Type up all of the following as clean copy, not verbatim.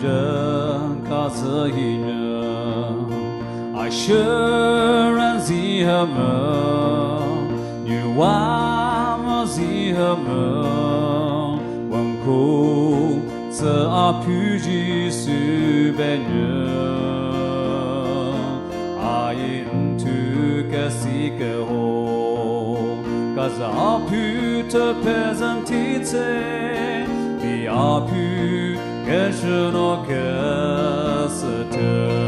assurance hammer, you are hammer, one cool, so a puji subvenue. I into Cassica hole, cause I put a peasant tea, the apu, Casual Cassiter.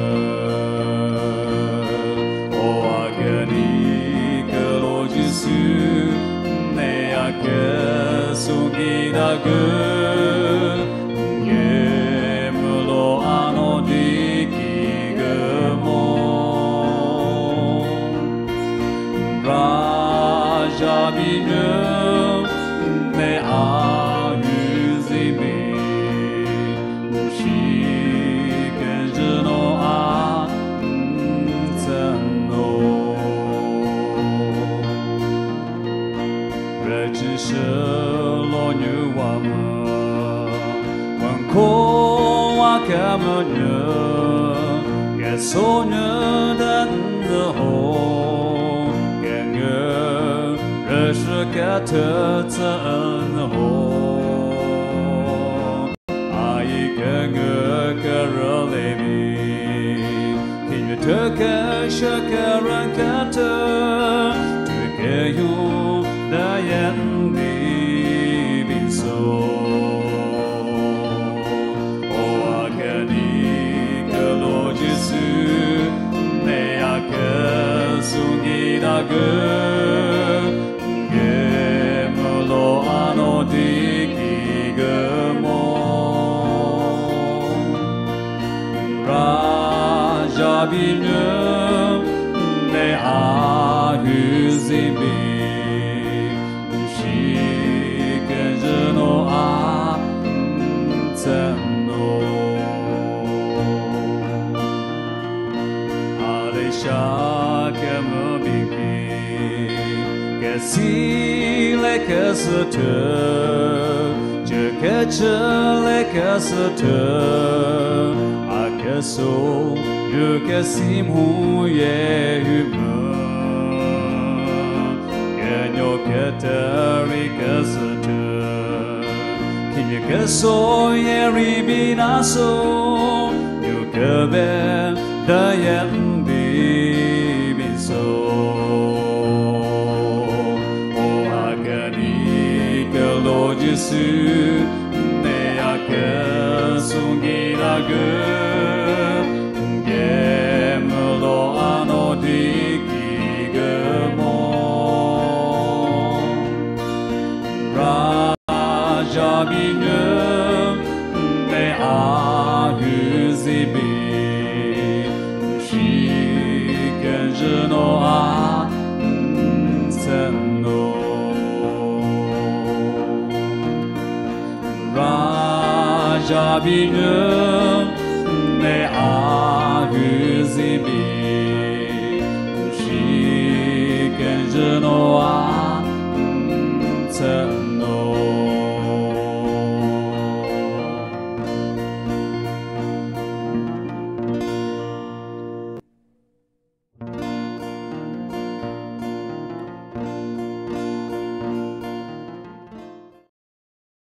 Sonne den home, ganger, rösketötsen home. I ganger karalevi, can you take a shakaran kater, to get you Diane living so. Gemelo anodikigemo Rajabinem ne ahuzimi Shikejeno ateno Aleshakemo Si le cassete, je catch le cassete, a casso, je cassim huye humain, gagno catari cassete, qui casso ye ribinaso, you cabe dayan bibiso. Jésus, mais à que son guirague, gemelo anodikigemo, Rajabinem, mais à huzibi, Shikejeno ateno. Rajabinem